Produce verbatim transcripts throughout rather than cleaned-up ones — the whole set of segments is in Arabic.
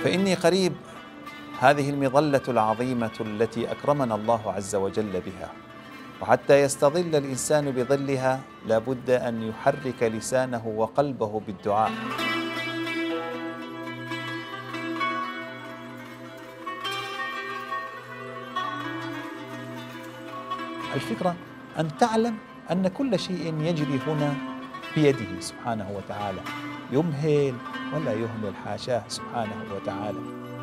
فإني قريب هذه المظلة العظيمة التي أكرمنا الله عز وجل بها، وحتى يستظل الإنسان بظلها لابد أن يحرك لسانه وقلبه بالدعاء. الفكرة أن تعلم أن كل شيء يجري هنا بيده سبحانه وتعالى، يمهل ولا يهمل، حاشاه سبحانه وتعالى.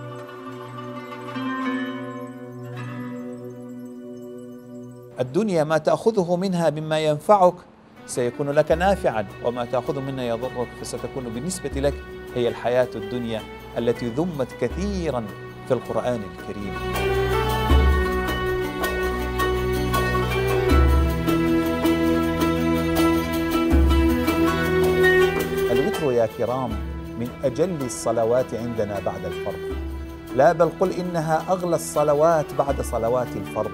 الدنيا ما تأخذه منها مما ينفعك سيكون لك نافعا، وما تأخذ منها يضرك، فستكون بالنسبة لك هي الحياة الدنيا التي ذمت كثيرا في القرآن الكريم. الوتر يا كرام من أجل الصلوات عندنا بعد الفرض، لا بل قل إنها أغلى الصلوات بعد صلوات الفرض.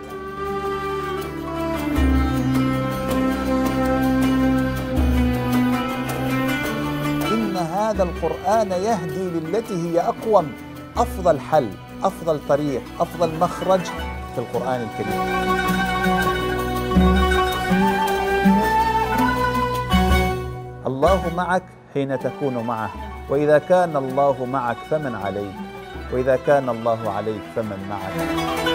إن هذا القرآن يهدي للتي هي أقوم. أفضل حل، أفضل طريق، أفضل مخرج في القرآن الكريم. الله معك حين تكون معه، وإذا كان الله معك فمن عليك، وإذا كان الله عليك فمن معك.